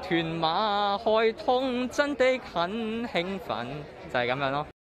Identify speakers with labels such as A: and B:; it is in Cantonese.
A: 屯馬開通真的很興奮，就係咁樣咯。